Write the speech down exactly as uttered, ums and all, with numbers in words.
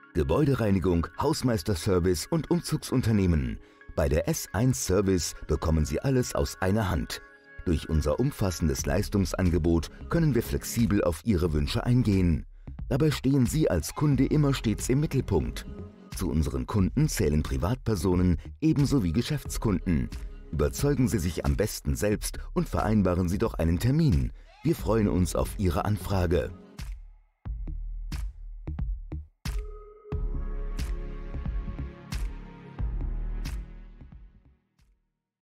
Gebäudereinigung, Hausmeisterservice und Umzugsunternehmen. Bei der S eins Service bekommen Sie alles aus einer Hand. Durch unser umfassendes Leistungsangebot können wir flexibel auf Ihre Wünsche eingehen. Dabei stehen Sie als Kunde immer stets im Mittelpunkt. Zu unseren Kunden zählen Privatpersonen ebenso wie Geschäftskunden. Überzeugen Sie sich am besten selbst und vereinbaren Sie doch einen Termin. Wir freuen uns auf Ihre Anfrage.